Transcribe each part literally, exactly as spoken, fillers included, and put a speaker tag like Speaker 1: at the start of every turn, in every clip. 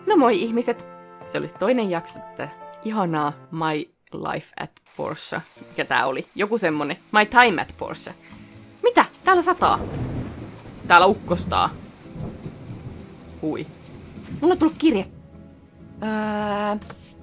Speaker 1: No moi ihmiset! Se olisi toinen jakso tätä ihanaa My Life at Porsche. Mikä tää oli? Joku semmonen. My Time at Porsche. Mitä? Täällä sataa. Täällä ukkostaa. Hui. Mulla on tullut kirje. Ää...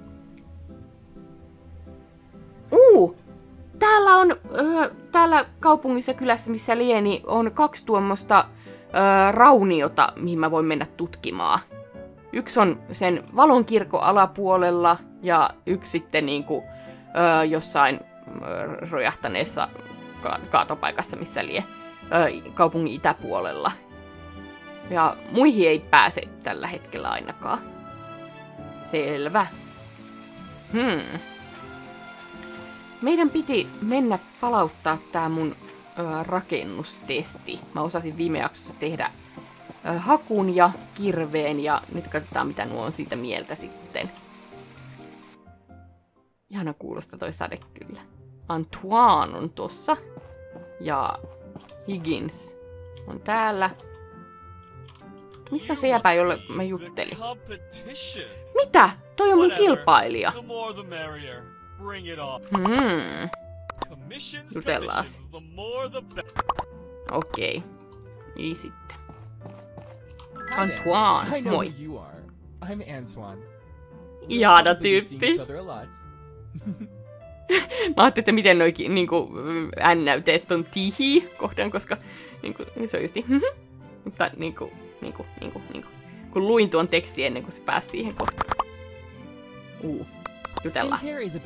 Speaker 1: Uu! Täällä on, öö, täällä kaupungissa kylässä, missä lieni, on kaksi tuommoista öö, rauniota, mihin mä voin mennä tutkimaan. Yksi on sen valonkirkon alapuolella ja yksi sitten niinku, öö, jossain öö, rojahtaneessa ka- kaatopaikassa, missä lie öö, kaupungin itäpuolella. Ja muihin ei pääse tällä hetkellä ainakaan. Selvä. Hmm. Meidän piti mennä palauttaa tää mun ö, rakennustesti. Mä osasin viime jaksossa tehdä ö, hakun ja kirveen ja nyt katsotaan mitä nuo on siitä mieltä sitten. Ihana kuulosta toi sade kyllä. Antoine on tossa. Ja Higgins on täällä. Missä on se jäpä, jolle mä juttelin? Mitä? Toi on mun kilpailija. Hmm. Jutellaan. Okei. Okay. Niin sitten. Antoine, moi. Ihana tyyppi. Mä ajattelin, että miten noi niinku, ännäyteet on tihi kohdan, koska niinku, se on justi. Mutta niinku, niinku, niinku, niinku. Kun luin tuon tekstin ennen kuin se pääsi siihen kohtaan. Uh. Jutellaan.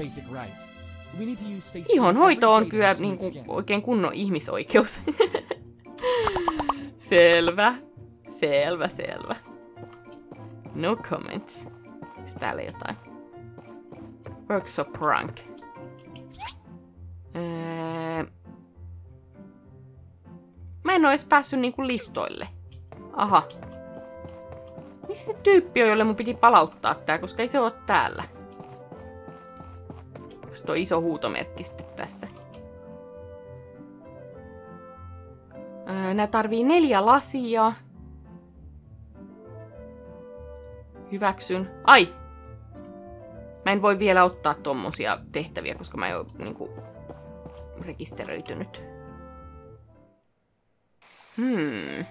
Speaker 1: Ihonhoito on kyllä niin kuin, oikein kunnon ihmisoikeus. Selvä. Selvä, selvä. No comments. Onko täällä jotain? Workshop rank. Öö... Mä en oo edes päässyt niinku listoille. Aha. Missä se tyyppi on, jolle mun piti palauttaa tää, koska ei se oo täällä? Onko tuo iso huutomerkki sitten tässä? Öö, nää tarvii neljä lasia. Hyväksyn. Ai! Mä en voi vielä ottaa tommosia tehtäviä, koska mä en oo niinku rekisteröitynyt. Hmm.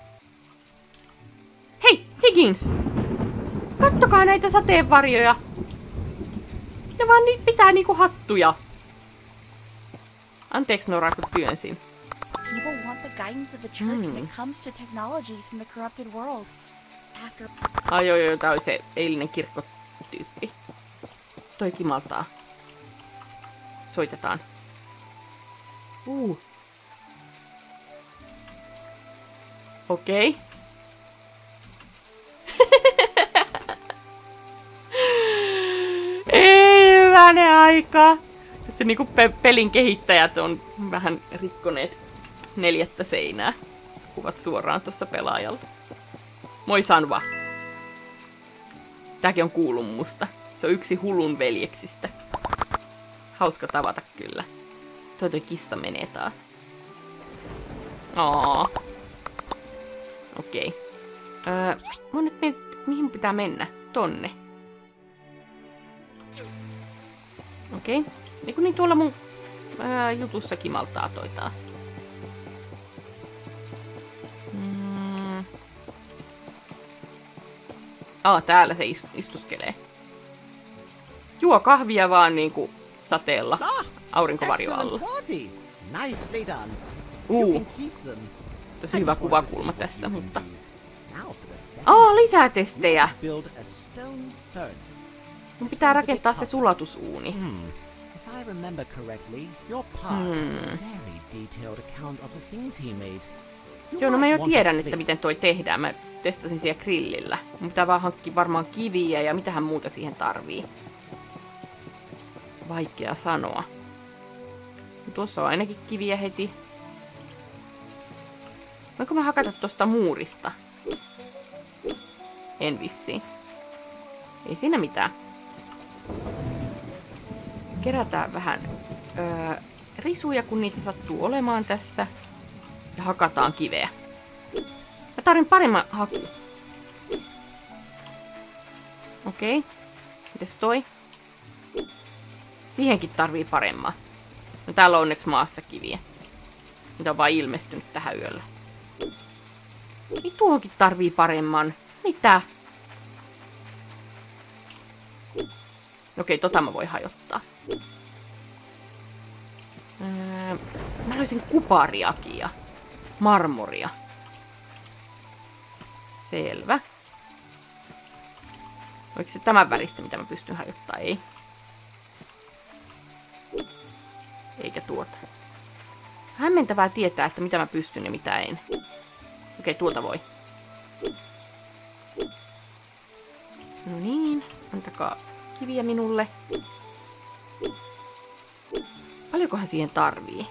Speaker 1: Hei! Higgins! Kattokaa näitä sateenvarjoja! Ne vaan nyt pitää niinku hattuja. Anteeksi Nora, kun työnsin.
Speaker 2: People want the guidance of the church when it comes to technologies from the corrupted world. After...
Speaker 1: Ai joo joo, tää oli se eilinen kirkkotyyppi. Toi kimaltaa. Soitetaan. Uh. Okei. Okay. Hyvänen aika! Tässä niinku pe- pelin kehittäjät on vähän rikkoneet neljättä seinää. Kuvat suoraan tuossa pelaajalta. Moi Sanva! Tääkin on kuullut musta. Se on yksi Hulun veljeksistä. Hauska tavata kyllä. Toi toi kissa menee taas. Aa. Okei. Okay. Öö, mä nyt mietin, mihin pitää mennä. Tonne. Okei. Okay. Niin kuin niin tuolla mun ää, jutussa kimaltaa toi taas. Mm. Aa, täällä se is- istuskelee. Juo kahvia vaan niinku sateella. Aurinkovarjo alla. Uu. Tosi hyvä kuvakulma tässä, mutta... Aa, lisää testejä! Mun pitää rakentaa se sulatusuuni. Hmm. Joo, no mä jo tiedän, että miten toi tehdään. Mä testasin siellä grillillä. Mun pitää vaan hankkia varmaan kiviä ja mitähän muuta siihen tarvii. Vaikea sanoa. Tuossa on ainakin kiviä heti. Voinko mä hakata tosta muurista? En vissiin. Ei siinä mitään. Kerätään vähän öö, risuja, kun niitä sattuu olemaan tässä. Ja hakataan kiveä. Mä tarvin paremman haku. Okei. Okay. Mites toi? Siihenkin tarvii paremmaa. No täällä on onneksi maassa kiviä. Mitä on vaan ilmestynyt tähän yöllä. Niin tuohonkin tarvii paremman. Mitä? Okei, tota mä voin hajottaa. Öö, mä löysin kupariakin ja marmoria. Selvä. Oliko se tämän väristä, mitä mä pystyn hajottaa? Ei. Eikä tuota. Hämmentävää tietää, että mitä mä pystyn ja mitä en. Okei, tuolta voi. No niin, antakaa kiviä minulle. Paljonkohan siihen tarvii?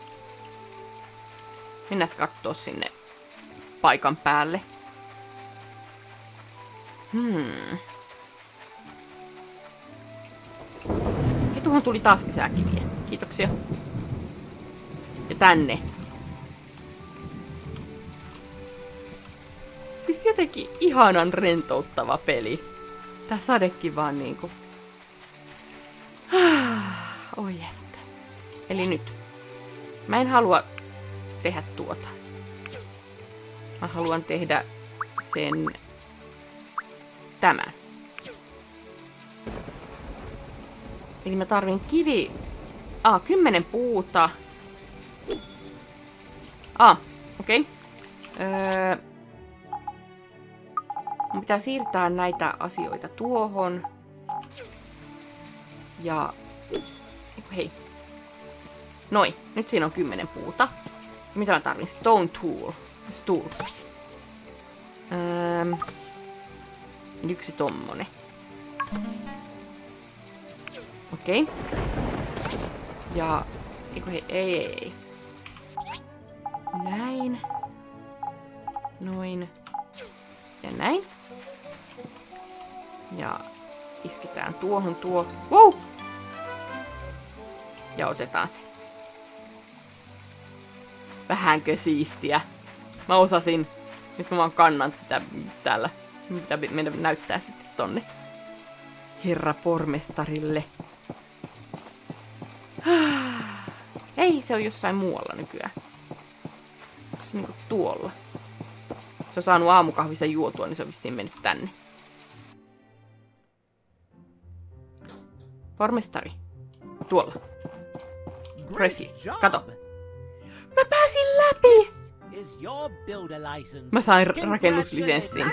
Speaker 1: Mennään kattoo sinne paikan päälle. Hmm. Ja tuohon tuli taas lisää kiviä. Kiitoksia. Ja tänne. Siis jotenkin ihanan rentouttava peli. Tää sadekin vaan niinku... Oi että. Eli nyt. Mä en halua tehdä tuota. Mä haluan tehdä sen... tämän. Eli mä tarvin kivi... Ah, kymmenen puuta. Ah, okei. Okay. Öö... Mun pitää siirtää näitä asioita tuohon. Ja... Hei. Noin, nyt siinä on kymmenen puuta. Mitä mä tarvin? Stone tool. Stool. Öö... Yksi tommonen. Okei. Okay. Ja... Eiku hei, ei, ei, ei. Näin. Noin. Ja näin. Ja isketään tuohon tuo. Wow! Ja otetaan se. Vähänkö siistiä? Mä osasin. Nyt mä vaan kannan sitä täällä. Mitä meidän näyttää sitten tonne herra pormestarille. Ei, se on jossain muualla nykyään. Onko se niinku tuolla? Se on saanut aamukahvisen juotua, niin se on vissiin mennyt tänne. Pormestari. Tuolla. Presley, kato. Mä pääsin läpi! Mä sain rakennuslisenssin.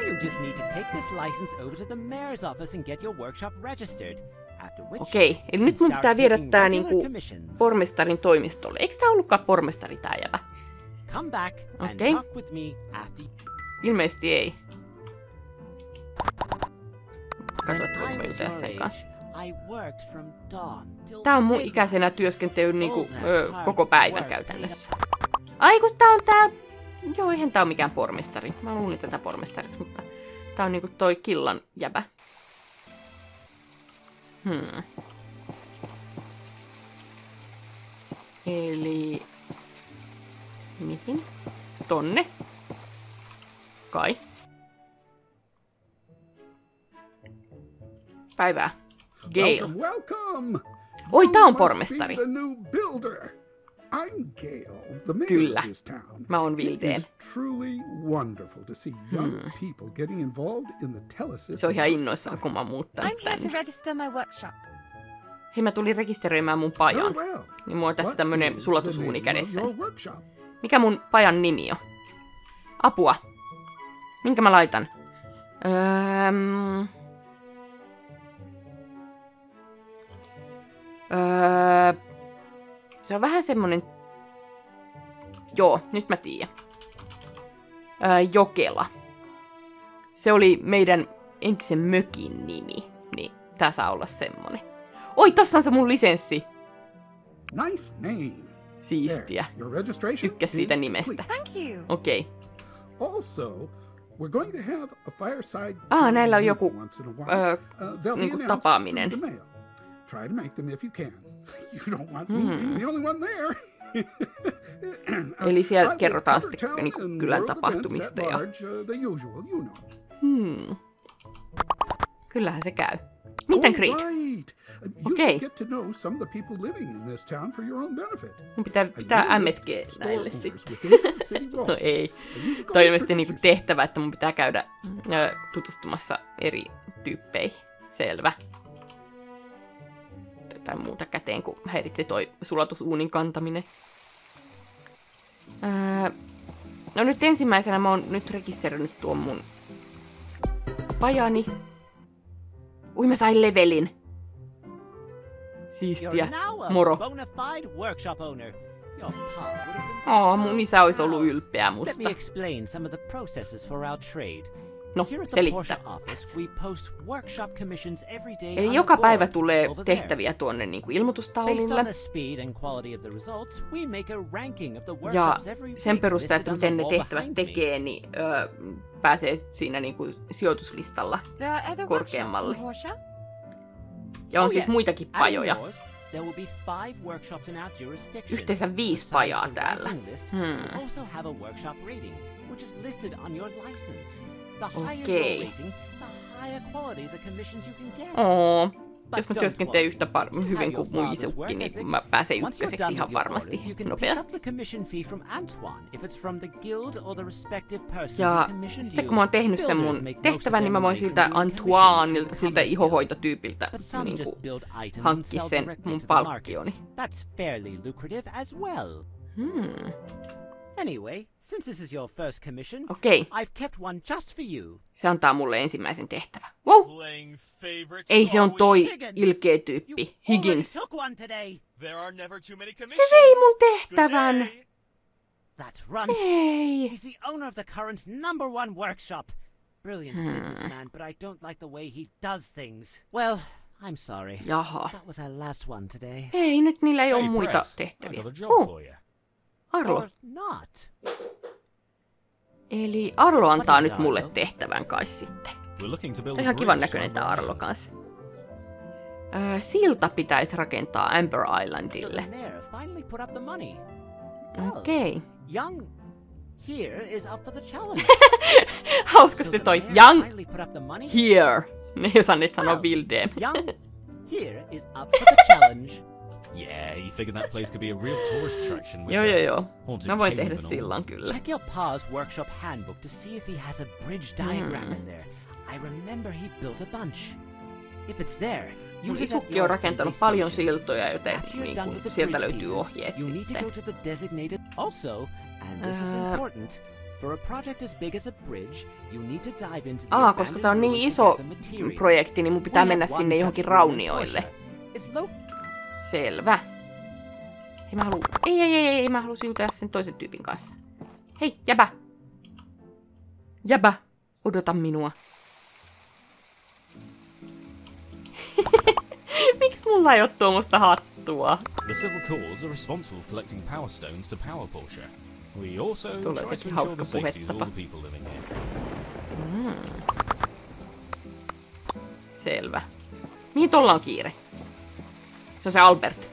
Speaker 1: Okei, eli nyt mun pitää viedä tää niinku pormestarin toimistolle. Eikö tää ollutkaan pormestari tää jävä? Okei. Ilmeisesti ei. Katso, että voinko mä jutella sen kanssa. Tää on mun ikäisenä työskentely niinku, ö, koko päivän käytännössä. Ai kun tää on tää... Joo, eihän tää on mikään pormestari. Mä luulin tätä pormestariksi, mutta tää on niinku toi killan jäbä. Hmm. Eli... Mihin? Tonne. Kai. Päivää. Gale.
Speaker 3: Welcome, welcome.
Speaker 1: Oi, tää on pormestari.
Speaker 3: I'm Gale, the mayor
Speaker 1: Kyllä.
Speaker 3: of this town.
Speaker 1: Mä oon Vildeen.
Speaker 3: It is truly wonderful to see young
Speaker 1: Hmm.
Speaker 3: people getting involved in the telesystem.
Speaker 1: Se on ihan innoissaan, kun mä oon muuttanut
Speaker 2: I'm here to
Speaker 1: tänne.
Speaker 2: register my workshop.
Speaker 1: Hei, mä tulin rekisteröimään mun pajan.
Speaker 3: Very well.
Speaker 1: Niin mulla on tässä
Speaker 3: What
Speaker 1: tämmönen
Speaker 3: is
Speaker 1: sulatusuuni
Speaker 3: the name of
Speaker 1: kädessä.
Speaker 3: your workshop?
Speaker 1: Mikä mun pajan nimi on? Apua. Minkä mä laitan? Öö... Öö... Se on vähän semmonen... Joo, nyt mä tiedän. Öö, Jokela. Se oli meidän entisen mökin nimi. Niin, tää saa olla semmonen. Oi, tossa on se mun lisenssi.
Speaker 3: Nice name.
Speaker 1: Siistiä.
Speaker 3: There, your registration
Speaker 1: Tykkäs siitä
Speaker 3: is
Speaker 1: nimestä.
Speaker 3: complete.
Speaker 2: Thank you.
Speaker 1: Okei. Okay.
Speaker 3: Also, we're going to have a fireside
Speaker 1: Ah, näillä on
Speaker 3: meeting
Speaker 1: joku
Speaker 3: once in a while.
Speaker 1: öö,
Speaker 3: Uh, they'll be
Speaker 1: niinku
Speaker 3: announced
Speaker 1: tapaaminen.
Speaker 3: through the mail. Try to make them if you can. You don't want me
Speaker 1: Hmm.
Speaker 3: being the only one there.
Speaker 1: Eli siellä
Speaker 3: I will
Speaker 1: kerrotaan
Speaker 3: cover
Speaker 1: sitten
Speaker 3: town
Speaker 1: niinku
Speaker 3: and
Speaker 1: kylän
Speaker 3: world events
Speaker 1: tapahtumista
Speaker 3: at
Speaker 1: ja...
Speaker 3: large, uh, the usual, you know.
Speaker 1: Hmm. Kyllähän se käy. Meet and greet.
Speaker 3: Right. You
Speaker 1: Okay.
Speaker 3: should get to know some of the people living in this town for your own benefit.
Speaker 1: Mun pitää
Speaker 3: I
Speaker 1: pitää
Speaker 3: know
Speaker 1: M
Speaker 3: this
Speaker 1: S G
Speaker 3: store
Speaker 1: näille
Speaker 3: owners
Speaker 1: sitten.
Speaker 3: within the city walls.
Speaker 1: No ei.
Speaker 3: And you should go
Speaker 1: Toi on
Speaker 3: and
Speaker 1: ilmeisesti niinku
Speaker 3: introduce
Speaker 1: tehtävä, että mun pitää käydä ö, tutustumassa eri tyyppeihin. Selvä. Jotain muuta käteen, kun häiritsi toi sulatusuunin kantaminen. Öö, no nyt ensimmäisenä mä oon nyt rekisteröinyt tuon mun pajani. Ui, mä sain levelin. Siistiä.
Speaker 4: You're now a
Speaker 1: Moro.
Speaker 4: bona fide workshop owner. Your pa would have been so
Speaker 1: Oh, mun isä olisi
Speaker 4: proud.
Speaker 1: ollut ylpeä
Speaker 4: Let me
Speaker 1: musta.
Speaker 4: explain some of the processes for our trade.
Speaker 1: No,
Speaker 4: Here at the
Speaker 1: selittää.
Speaker 4: Porsche office, we post workshop commissions every day
Speaker 1: Eli
Speaker 4: on
Speaker 1: joka
Speaker 4: a board
Speaker 1: päivä tulee
Speaker 4: over there.
Speaker 1: tehtäviä tuonne niinku
Speaker 4: Based
Speaker 1: ilmoitustaululle.
Speaker 4: on the speed and quality of the results, we make a ranking of the
Speaker 1: Ja
Speaker 4: workshops every
Speaker 1: sen
Speaker 4: week
Speaker 1: perusteella,
Speaker 4: listed
Speaker 1: että
Speaker 4: on the
Speaker 1: miten ne
Speaker 4: wall
Speaker 1: tehtävät
Speaker 4: behind me.
Speaker 1: tekee, niin öö, pääsee siinä niinku sijoituslistalla
Speaker 2: There are other
Speaker 1: korkeammalle.
Speaker 2: workshops in Porsche?
Speaker 1: Ja on
Speaker 4: Oh,
Speaker 1: siis
Speaker 4: yes.
Speaker 1: muitakin
Speaker 4: Adding
Speaker 1: pajoja.
Speaker 4: yours, there will be five workshops in our jurisdiction.
Speaker 1: Yhteensä viisi
Speaker 4: Besides
Speaker 1: pajaa
Speaker 4: the
Speaker 1: täällä.
Speaker 4: ranking list,
Speaker 1: Hmm.
Speaker 4: you also have a workshop rating, which is listed on your license. The higher
Speaker 1: Okei.
Speaker 4: your rating, the higher quality the commissions you can get.
Speaker 1: Oo.
Speaker 4: But
Speaker 1: Jos mä
Speaker 4: don't
Speaker 1: työskentelen
Speaker 4: worry.
Speaker 1: yhtä par-
Speaker 4: You
Speaker 1: hyvin
Speaker 4: have
Speaker 1: kuin
Speaker 4: your
Speaker 1: mun
Speaker 4: father's
Speaker 1: isukki,
Speaker 4: work
Speaker 1: niin
Speaker 4: ethic.
Speaker 1: mä pääsen
Speaker 4: Once you're
Speaker 1: ykköseksi
Speaker 4: done
Speaker 1: ihan
Speaker 4: with your
Speaker 1: varmasti
Speaker 4: orders, you can pick
Speaker 1: nopeasti.
Speaker 4: up the commission fee from Antoine if it's from the guild or the respective person
Speaker 1: Ja
Speaker 4: who commissioned
Speaker 1: sitten
Speaker 4: you.
Speaker 1: kun mä oon tehnyt sen
Speaker 4: Builders
Speaker 1: mun
Speaker 4: make most of
Speaker 1: tehtävän, niin
Speaker 4: their
Speaker 1: mä voin
Speaker 4: money from
Speaker 1: siltä
Speaker 4: doing commissions
Speaker 1: Antoinelta,
Speaker 4: for the
Speaker 1: siltä
Speaker 4: common
Speaker 1: ihohoitotyypiltä,
Speaker 4: But some
Speaker 1: niin
Speaker 4: just
Speaker 1: kuin
Speaker 4: build items and
Speaker 1: hankkia
Speaker 4: sell
Speaker 1: sen
Speaker 4: directly
Speaker 1: mun
Speaker 4: to the market.
Speaker 1: palkkioni.
Speaker 4: That's fairly lucrative as well.
Speaker 1: Hmm.
Speaker 4: Anyway, since this is your first commission,
Speaker 1: Okei,
Speaker 4: I've kept one just for you.
Speaker 1: se antaa mulle ensimmäisen tehtävän. Wow!
Speaker 5: Playing favorite
Speaker 1: Ei, se on
Speaker 5: song
Speaker 1: toi
Speaker 4: Higgins.
Speaker 1: ilkeä
Speaker 4: You
Speaker 1: tyyppi.
Speaker 4: already
Speaker 1: Higgins.
Speaker 4: took one today.
Speaker 5: There are never too many
Speaker 1: Se
Speaker 5: commissions.
Speaker 1: vei mun
Speaker 5: Good
Speaker 1: tehtävän.
Speaker 5: day.
Speaker 4: That's Runt.
Speaker 1: Ei.
Speaker 4: He's the owner of the current number one workshop. Brilliant businessman, but I don't like the way he does things. Well, I'm sorry.
Speaker 1: Jaha.
Speaker 4: That was our last one today.
Speaker 1: Ei, nyt niillä ei ole
Speaker 5: Hey,
Speaker 1: muita
Speaker 5: Press, I
Speaker 1: tehtäviä.
Speaker 5: got a job
Speaker 1: Uh,
Speaker 5: for you.
Speaker 1: Arlo.
Speaker 4: Or not.
Speaker 1: Eli Arlo antaa
Speaker 4: What is
Speaker 1: nyt
Speaker 4: Arlo?
Speaker 1: mulle tehtävän kai sitten.
Speaker 5: We're looking to build
Speaker 1: Toi
Speaker 5: a
Speaker 1: ihan kivan
Speaker 5: bridge
Speaker 1: näköinen
Speaker 5: to
Speaker 1: tää
Speaker 5: Amber
Speaker 1: Arlo
Speaker 5: Island.
Speaker 1: kanssa. Öö, silta pitäisi rakentaa Amber
Speaker 4: So the
Speaker 1: Islandille.
Speaker 4: mayor finally put up the money. Well,
Speaker 1: Okei.
Speaker 4: Young here is up for the challenge.
Speaker 1: Hauskasti
Speaker 4: So
Speaker 1: toi
Speaker 4: the mayor
Speaker 1: Young
Speaker 4: finally put up the money.
Speaker 1: Here. Ne ei osanneet sanoa
Speaker 4: Well,
Speaker 1: Wildem.
Speaker 4: Young here is up for the challenge.
Speaker 5: Yeah, you figured that place could be a real tourist attraction with
Speaker 1: Joo,
Speaker 5: the
Speaker 1: joo, joo.
Speaker 5: haunted
Speaker 1: Mä voin
Speaker 5: cave
Speaker 1: tehdä
Speaker 5: and all.
Speaker 1: sillan kyllä.
Speaker 4: Check your pa's workshop handbook to see if he has a bridge diagram
Speaker 1: Hmm.
Speaker 4: in there. I remember he built a bunch. If it's there,
Speaker 1: Mun
Speaker 4: use it at
Speaker 1: isukki on
Speaker 4: your
Speaker 1: rakentanut
Speaker 4: assembly
Speaker 1: paljon
Speaker 4: station.
Speaker 1: siltoja, joten
Speaker 4: After you're
Speaker 1: niin
Speaker 4: done
Speaker 1: kun,
Speaker 4: with the
Speaker 1: sieltä
Speaker 4: bridge
Speaker 1: löytyy
Speaker 4: pieces,
Speaker 1: ohjeet
Speaker 4: you need to
Speaker 1: sitten.
Speaker 4: go to the designated. Also, and this is
Speaker 1: Ää.
Speaker 4: important, for a project as big as a bridge, you need to dive into the
Speaker 1: Aa, koska tää on
Speaker 4: abandoned
Speaker 1: niin
Speaker 4: ruins to
Speaker 1: iso
Speaker 4: gather materials.
Speaker 1: projekti, niin mun pitää
Speaker 4: We
Speaker 1: mennä
Speaker 4: have one
Speaker 1: sinne
Speaker 4: such
Speaker 1: johonkin
Speaker 4: ruin in
Speaker 1: raunioille.
Speaker 4: Porsche. It's lo-
Speaker 1: Selvä. Ei mä haluu... Ei, ei, ei, ei, mä halusin jutella sen toisen tyypin kanssa. Hei, jäbä! Jäbä! Odota minua. Miksi mulla ei oo tuommoista hattua?
Speaker 5: The civil corps are responsible for collecting power stones to power Porsche. We also
Speaker 1: Tulee
Speaker 5: try to
Speaker 1: jotenkin
Speaker 5: ensure
Speaker 1: hauska
Speaker 5: the safety of all
Speaker 1: puhetapa.
Speaker 5: the people living here.
Speaker 1: Selvä. Mihin tolla on kiire? Se on se Albert.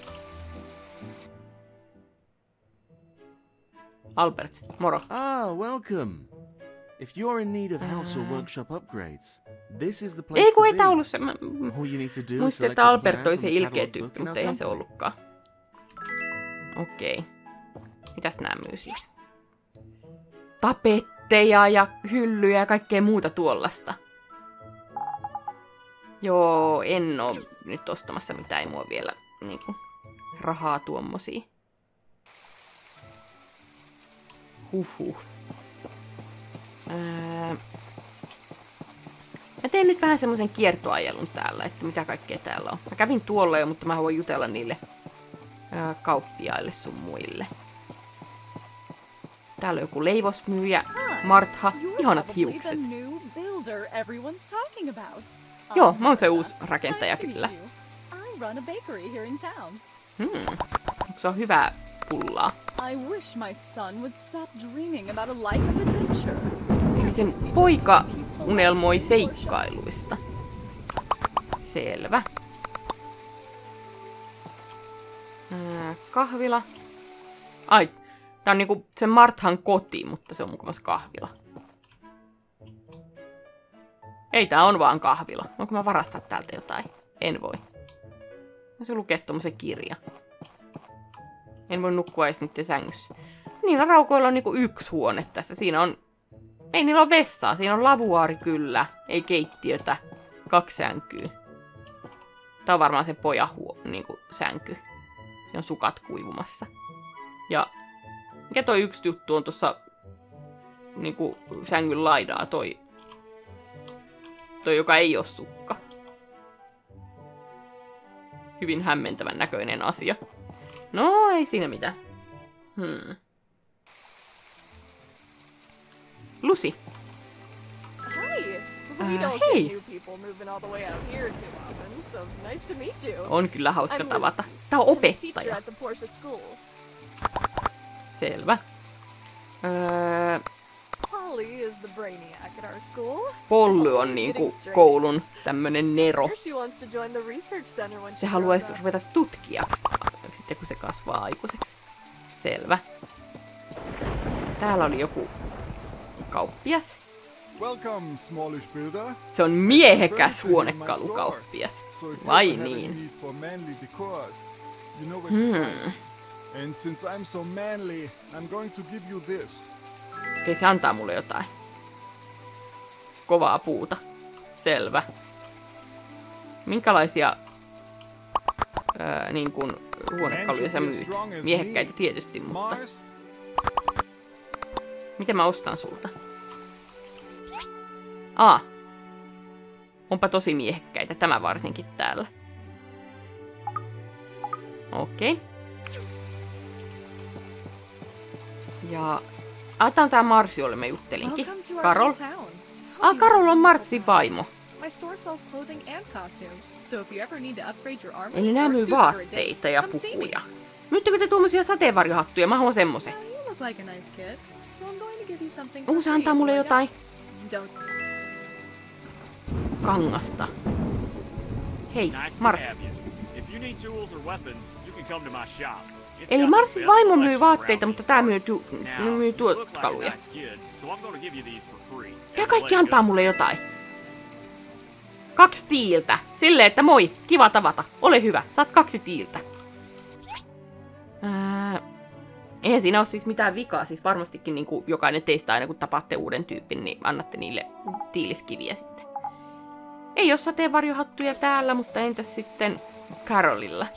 Speaker 1: Albert, moro.
Speaker 6: Ah, welcome. If you're in need of house or
Speaker 1: Uh,
Speaker 6: workshop upgrades, this is the place
Speaker 1: Ei kun
Speaker 6: to
Speaker 1: ei
Speaker 6: be.
Speaker 1: tää ollut se. Mä
Speaker 6: All you need to do is
Speaker 1: muistin,
Speaker 6: select
Speaker 1: että
Speaker 6: a
Speaker 1: Albert
Speaker 6: plan
Speaker 1: oli
Speaker 6: from
Speaker 1: se
Speaker 6: the
Speaker 1: ilkeä
Speaker 6: catalog
Speaker 1: tyyppi,
Speaker 6: book in
Speaker 1: mutta
Speaker 6: our
Speaker 1: eihän se
Speaker 6: company.
Speaker 1: ollutkaan. Okei. Mitäs nää myy siis? Tapetteja ja hyllyjä ja kaikkea muuta tuollasta. Joo, en oo nyt ostamassa mitään, ei mua vielä niinku rahaa tuommosia. Huhhuh. Ää... Mä teen nyt vähän semmoisen kiertoajelun täällä, että mitä kaikkea täällä on. Mä kävin tuolla jo, mutta mä haluan jutella niille ää, kauppiaille sun muille. Täällä on joku leivosmyyjä, Martha, ihanat hiukset.
Speaker 7: new builder everyone's talking about.
Speaker 1: Joo, mä oon se uusi rakentaja
Speaker 7: Nice to
Speaker 1: kyllä.
Speaker 7: meet you. I run a bakery here in town.
Speaker 1: Hmm. Onko se on hyvää pullaa?
Speaker 7: I wish my son would stop dreaming about a life of adventure.
Speaker 1: Eli sen poika unelmoi seikkailuista. Selvä. Ää, kahvila. Ai, tää on niinku sen Marthan koti, mutta se on mukavasti kahvila. Ei, tää on vaan kahvila. Voinko mä varastaa täältä jotain? En voi. Mä se lukee tommosen kirja. En voi nukkua edes niiden sängyssä. Niillä raukoilla on niinku yksi huone tässä. Siinä on... Ei niillä on vessaa. Siinä on lavuaari kyllä. Ei keittiötä. Kaksi sänkyä. Tää on varmaan se pojan huo... niinku sänky. Siinä on sukat kuivumassa. Ja... Mikä toi yksi juttu on tuossa... Niinku sängyn laidaa toi... Toi, joka ei oo sukka. Hyvin hämmentävän näköinen asia. No, ei siinä mitään. Hmm. Lucy.
Speaker 7: Hi.
Speaker 1: Uh,
Speaker 7: We don't
Speaker 1: hey.
Speaker 7: get new people moving all the way out here too often, so nice to meet you.
Speaker 1: On kyllä hauska
Speaker 7: I'm
Speaker 1: tavata.
Speaker 7: Lucy.
Speaker 1: Tää on
Speaker 7: I'm a teacher
Speaker 1: opettaja.
Speaker 7: at the Porsche school.
Speaker 1: Selvä. Öö,
Speaker 7: Holly is the brainiac at our school.
Speaker 1: Polly on niinku koulun tämmönen nero.
Speaker 7: She wants to join the research center when
Speaker 1: Se
Speaker 7: she
Speaker 1: haluaisi
Speaker 7: grows up.
Speaker 1: ruveta tutkijaksi sitten kun se kasvaa aikuiseksi. Selvä. Täällä oli joku kauppias.
Speaker 8: Welcome, smallish builder.
Speaker 1: Se on miehekäs huonekalukauppias.
Speaker 8: So if you
Speaker 1: Vai
Speaker 8: ever have a
Speaker 1: niin?
Speaker 8: need for manly decors, you know where to find
Speaker 1: Hmm.
Speaker 8: it. And since I'm so manly, I'm going to give you this.
Speaker 1: Okei, se antaa mulle jotain. Kovaa puuta. Selvä. Minkälaisia öö, niin kuin huonekaluja sä myyt? Miehekkäitä tietysti, mutta...
Speaker 8: Mars,
Speaker 1: Miten mä ostan sulta? Aa. Onpa tosi miehekkäitä, tämä varsinkin täällä. Okei. Okay. Ja... Ah, tää on tää Marsi, jolle mä juttelinkin.
Speaker 9: Welcome to our
Speaker 1: Karol.
Speaker 9: little town.
Speaker 1: Ah, Karol on Marsin vaimo.
Speaker 9: My store sells clothing and costumes, so if you ever need to upgrade your armor
Speaker 1: Eli nää
Speaker 9: or
Speaker 1: myy
Speaker 9: suit for a
Speaker 1: vaatteita
Speaker 9: date,
Speaker 1: ja
Speaker 9: come see me.
Speaker 1: pukuja. Myyttekö te tuommoisia sateenvarjohattuja? Mä haluan semmosen.
Speaker 9: Yeah, you look like a nice kid, so I'm going to give you something
Speaker 1: Uu,
Speaker 9: for
Speaker 1: se
Speaker 9: free,
Speaker 1: antaa
Speaker 9: so
Speaker 1: mulle
Speaker 9: why
Speaker 1: jotain
Speaker 9: not? Don't.
Speaker 1: kangasta. Hei,
Speaker 10: Nice to
Speaker 1: Mars.
Speaker 10: have you. If you need tools or weapons, you can come to my shop. It's
Speaker 1: Eli
Speaker 10: got the
Speaker 1: Marsin
Speaker 10: best
Speaker 1: vaimo myy
Speaker 10: selection
Speaker 1: vaatteita,
Speaker 10: around
Speaker 1: mutta
Speaker 10: these
Speaker 1: tää myy,
Speaker 10: parts.
Speaker 1: tu-
Speaker 10: Now,
Speaker 1: myy
Speaker 10: you look like a
Speaker 1: tuotkaluja.
Speaker 10: nice kid, so I'm gonna give you these for free.
Speaker 1: Ja
Speaker 10: As a
Speaker 1: kaikki
Speaker 10: leg
Speaker 1: antaa
Speaker 10: up.
Speaker 1: mulle jotain. Kaksi tiiltä. Silleen, että moi, kiva tavata. Ole hyvä, saat kaksi tiiltä. Ää, eihän siinä ole siis mitään vikaa. Siis varmastikin niin kuin jokainen teistä aina kun tapaatte uuden tyypin, niin annatte niille tiiliskiviä sitten. Ei ole sateenvarjohattuja täällä, mutta entäs sitten Carolilla?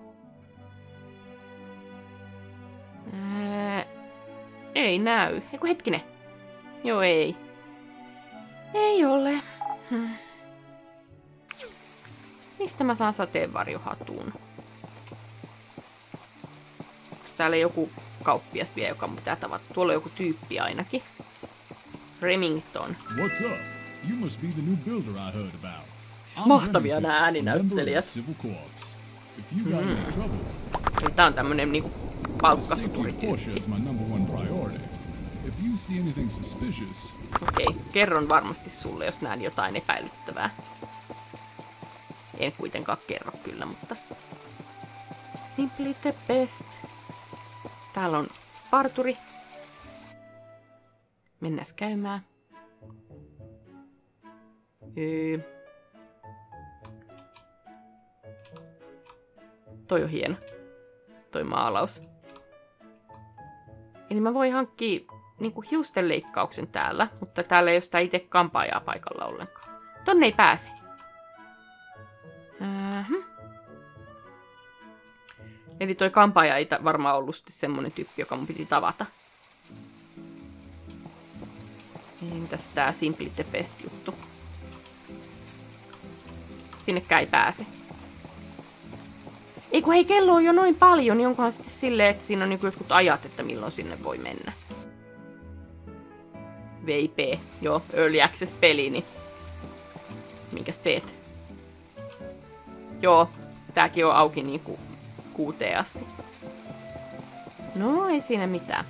Speaker 1: Ää, ei näy. Eiku hetkinen. Joo, ei. Ei ole. Hmm. Mistä mä saan sateenvarjohatun? Onko täällä joku kauppias vielä, joka pitää tavata? Tuolla on joku tyyppi ainakin. Remington.
Speaker 11: What's up? You must be the new builder I heard about.
Speaker 1: Siis mahtavia nää ääninäyttelijät.
Speaker 11: Civil Corps. If you got any trouble,
Speaker 1: Eli tää on tämmönen niinku
Speaker 11: safety of Porsche
Speaker 1: palkkasuturityyppi.
Speaker 11: is my number one priority. If you see anything suspicious,
Speaker 1: Okei, kerron varmasti sulle, jos näen jotain epäilyttävää. En kuitenkaan kerro kyllä, mutta... Simply the best. Täällä on parturi. Mennäs käymään. Öö. Toi on hieno. Toi maalaus. Eli mä voin hankkia niinku hiustenleikkauksen täällä, mutta täällä ei ole sitä itse kampaajaa paikalla ollenkaan. Tonne ei pääse. Äh-huh. Eli toi kampaaja ei varmaan ollut sitten semmonen tyyppi, joka mun piti tavata. Entäs tää Simply the Best juttu? Sinnekään ei pääse. Ei kun hei, kello on jo noin paljon, niin onkohan sitten silleen, että siinä on niinku jotkut ajat, että milloin sinne voi mennä. V I P, joo, Early Access peli, niin minkäs teet? Joo, tääkin on auki niinku kuuteen asti. No, ei siinä mitään.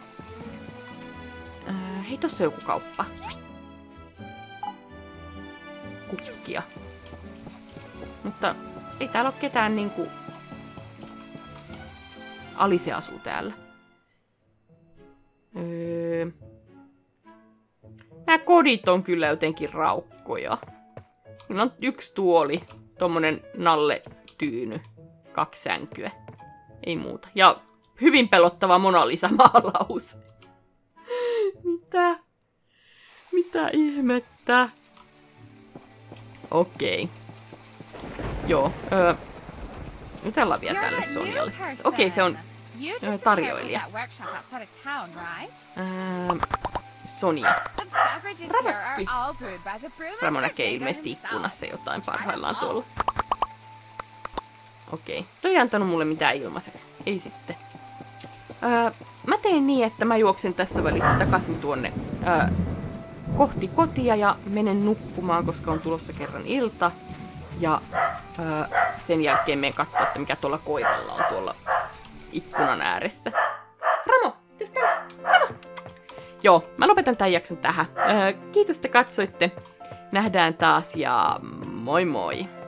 Speaker 1: Äh, hei, tossa on joku kauppa. Kukkia. Mutta ei täällä ole ketään niinku... Alice asuu täällä. Öö... Nämä kodit on kyllä jotenkin raukkoja. Niillä on yksi tuoli, tommonen nalle-tyyny, kaksi sänkyä. Ei muuta. Ja hyvin pelottava Mona Lisa-maalaus. Mitä? Mitä ihmettä? Okei. Joo. Öö, jutellaan vielä tälle Sonjalle. Okei, se on öö, tarjoilija. Öö, Sonja. Ravatski. Ramo näkee ilmeisesti ikkunassa jotain parhaillaan tuolla. Okei. Toi ei antanut mulle mitään ilmaiseksi. Ei sitten. Öö, mä teen niin, että mä juoksen tässä välissä takaisin tuonne öö, kohti kotia ja menen nukkumaan, koska on tulossa kerran ilta. Ja öö, sen jälkeen menen katsoa, että mikä tuolla koiralla on tuolla ikkunan ääressä. Ramo! Tuus tänne! Ramo! Joo, mä lopetan tämän jakson tähän. Öö, kiitos, että katsoitte. Nähdään taas ja moi moi!